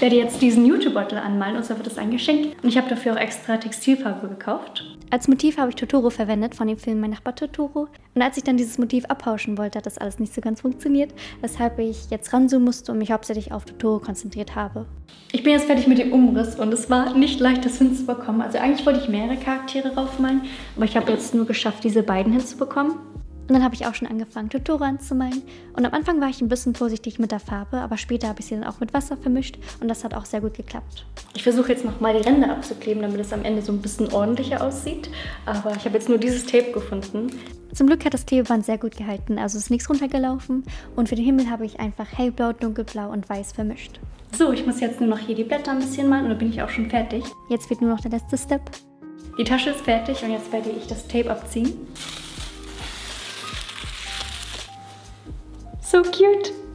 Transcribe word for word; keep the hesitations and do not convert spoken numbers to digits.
Ich werde jetzt diesen Jutebeutel anmalen und zwar wird das ein Geschenk. Und ich habe dafür auch extra Textilfarbe gekauft. Als Motiv habe ich Totoro verwendet von dem Film Mein Nachbar Totoro. Und als ich dann dieses Motiv abpauschen wollte, hat das alles nicht so ganz funktioniert, weshalb ich jetzt ranzoomen musste und mich hauptsächlich auf Totoro konzentriert habe. Ich bin jetzt fertig mit dem Umriss und es war nicht leicht, das hinzubekommen. Also eigentlich wollte ich mehrere Charaktere raufmalen, aber ich habe jetzt nur geschafft, diese beiden hinzubekommen. Und dann habe ich auch schon angefangen, Totoro anzumalen. Und am Anfang war ich ein bisschen vorsichtig mit der Farbe, aber später habe ich sie dann auch mit Wasser vermischt und das hat auch sehr gut geklappt. Ich versuche jetzt nochmal die Ränder abzukleben, damit es am Ende so ein bisschen ordentlicher aussieht. Aber ich habe jetzt nur dieses Tape gefunden. Zum Glück hat das Klebeband sehr gut gehalten, also ist nichts runtergelaufen. Und für den Himmel habe ich einfach hellblau, dunkelblau und weiß vermischt. So, ich muss jetzt nur noch hier die Blätter ein bisschen malen und dann bin ich auch schon fertig. Jetzt fehlt nur noch der letzte Step. Die Tasche ist fertig und jetzt werde ich das Tape abziehen. So cute!